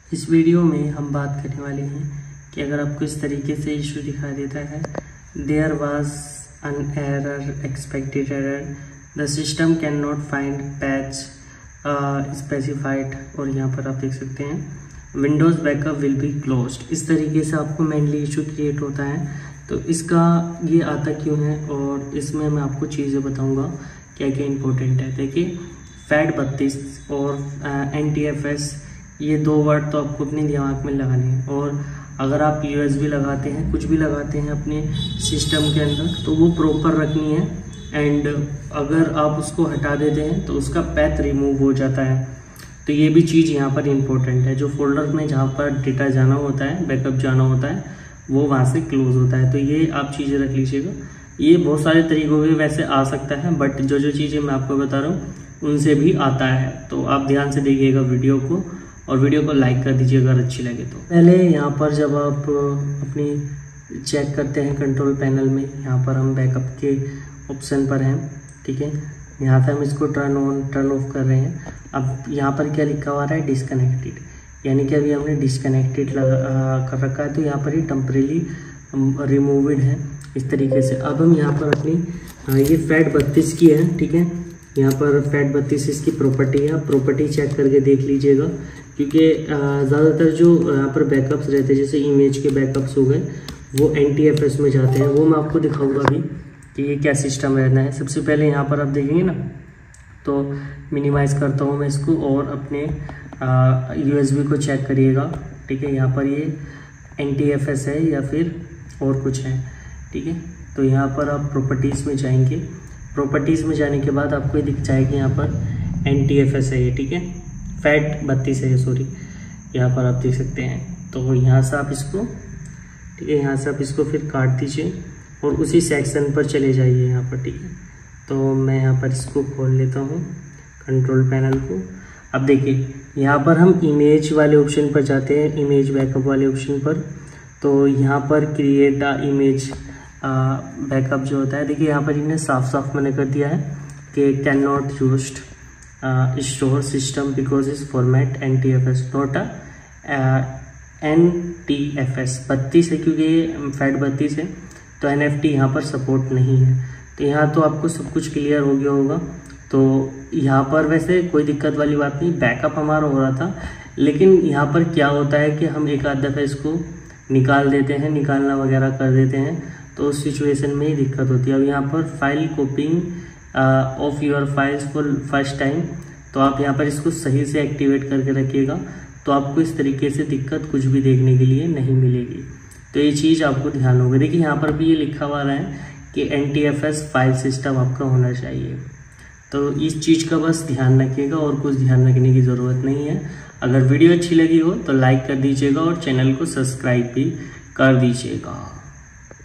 इस वीडियो में हम बात करने वाले हैं कि अगर आपको इस तरीके से इशू दिखाई देता है, there was an error, expected error, the system can not find path specified, और यहाँ पर आप देख सकते हैं Windows backup will be closed. इस तरीके से आपको मेनली इशू क्रिएट होता है। तो इसका ये आता क्यों है और इसमें मैं आपको चीज़ें बताऊंगा क्या क्या इंपॉर्टेंट है। देखिए, FAT32 और NTFS, ये दो वर्ड तो आपको अपने दिमाग में लगाने हैं। और अगर आप USB लगाते हैं, कुछ भी लगाते हैं अपने सिस्टम के अंदर, तो वो प्रॉपर रखनी है। एंड अगर आप उसको हटा देते हैं तो उसका पैथ रिमूव हो जाता है। तो ये भी चीज़ यहाँ पर इम्पोर्टेंट है। जो फोल्डर में जहाँ पर डेटा जाना होता है, बैकअप जाना होता है, वो वहाँ से क्लोज होता है। तो ये आप चीज़ें रख लीजिएगा। ये बहुत सारे तरीकों से वैसे आ सकता है, बट जो जो चीज़ें मैं आपको बता रहा हूँ उनसे भी आता है। तो आप ध्यान से देखिएगा वीडियो को, और वीडियो को लाइक कर दीजिए अगर अच्छी लगे तो। पहले यहाँ पर जब आप अपनी चेक करते हैं कंट्रोल पैनल में, यहाँ पर हम बैकअप के ऑप्शन पर हैं, ठीक है। यहाँ पे हम इसको टर्न ऑन टर्न ऑफ कर रहे हैं। अब यहाँ पर क्या लिखा हुआ है, डिस्कनेक्टेड, यानी कि अभी हमने डिस्कनेक्टेड कर रखा है। तो यहाँ पर ही टेम्परेली रिमूवड है इस तरीके से। अब हम यहाँ पर अपनी ये FAT32 की है, ठीक है। यहाँ पर FAT32 इसकी प्रॉपर्टी है, आप प्रॉपर्टी चेक करके देख लीजिएगा, क्योंकि ज़्यादातर जो यहाँ पर बैकअप्स रहते हैं, जैसे इमेज के बैकअप्स हो गए, वो NTFS में जाते हैं। वो मैं आपको दिखाऊंगा अभी कि ये क्या सिस्टम रहना है। सबसे पहले यहाँ पर आप देखेंगे ना, तो मिनिमाइज़ करता हूँ मैं इसको, और अपने USB को चेक करिएगा, ठीक है। यहाँ पर ये NTFS है या फिर और कुछ है, ठीक है। तो यहाँ पर आप प्रॉपर्टीज़ में जाएंगे। प्रॉपर्टीज़ में जाने के बाद आपको ये दिख जाएगी, यहाँ पर NTFS है ये, ठीक है। FAT32 है, सॉरी, यहाँ पर आप देख सकते हैं। तो यहाँ से आप इसको, ठीक है, यहाँ से आप इसको फिर काट दीजिए और उसी सेक्शन पर चले जाइए यहाँ पर, ठीक है। तो मैं यहाँ पर इसको खोल लेता हूँ कंट्रोल पैनल को। अब देखिए, यहाँ पर हम इमेज वाले ऑप्शन पर जाते हैं, इमेज बैकअप वाले ऑप्शन पर। तो यहाँ पर क्रिएट अ इमेज बैकअप जो होता है, देखिए यहाँ पर इन्हें साफ साफ मैंने कर दिया है कि can not used store system because is format NTFS not NTFS 32 है, क्योंकि ये FAT32 है, तो NFT यहाँ पर सपोर्ट नहीं है। तो यहाँ तो आपको सब कुछ क्लियर हो गया होगा। तो यहाँ पर वैसे कोई दिक्कत वाली बात नहीं, बैकअप हमारा हो रहा था। लेकिन यहाँ पर क्या होता है कि हम एक आध दफ़ा इसको निकाल देते हैं, निकालना वगैरह कर देते हैं, तो उस सिचुएशन में ही दिक्कत होती है। अब यहाँ पर file copying of your files for first time, तो आप यहाँ पर इसको सही से एक्टिवेट करके रखिएगा, तो आपको इस तरीके से दिक्कत कुछ भी देखने के लिए नहीं मिलेगी। तो ये चीज़ आपको ध्यान होगा। देखिए यहाँ पर भी ये लिखा हुआ है कि NTFS फाइल सिस्टम आपका होना चाहिए। तो इस चीज़ का बस ध्यान रखिएगा, और कुछ ध्यान रखने की ज़रूरत नहीं है। अगर वीडियो अच्छी लगी हो तो लाइक कर दीजिएगा और चैनल को सब्सक्राइब भी कर दीजिएगा।